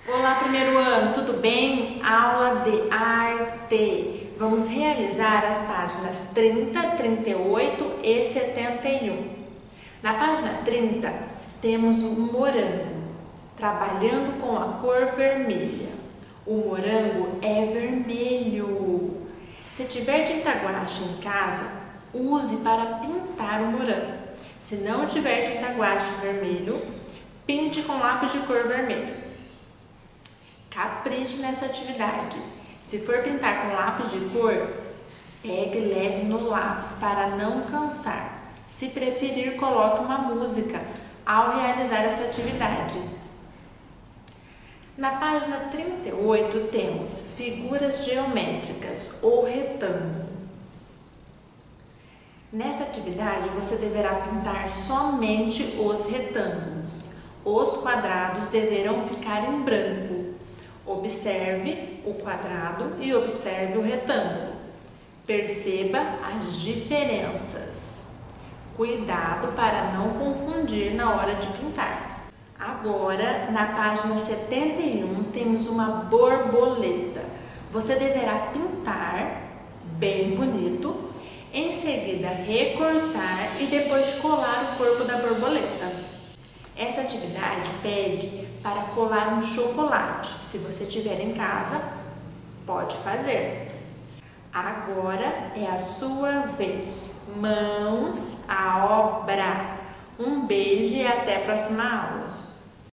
Olá, primeiro ano, tudo bem? Aula de arte. Vamos realizar as páginas 30, 38 e 71. Na página 30, temos um morango, trabalhando com a cor vermelha. O morango é vermelho. Se tiver tinta guache em casa, use para pintar o morango. Se não tiver tinta guache vermelho, pinte com lápis de cor vermelho. Capriche nessa atividade. Se for pintar com lápis de cor, pegue leve no lápis para não cansar. Se preferir, coloque uma música ao realizar essa atividade. Na página 38 temos figuras geométricas ou retângulo. Nessa atividade você deverá pintar somente os retângulos. Os quadrados deverão ficar em branco. Observe o quadrado e observe o retângulo. Perceba as diferenças. Cuidado para não confundir na hora de pintar. Agora, na página 71, temos uma borboleta. Você deverá pintar bem bonito, em seguida recortar e depois colar o corpo da borboleta. Essa atividade pede para colar um chocolate. Se você tiver em casa, pode fazer. Agora é a sua vez. Mãos à obra. Um beijo e até a próxima aula.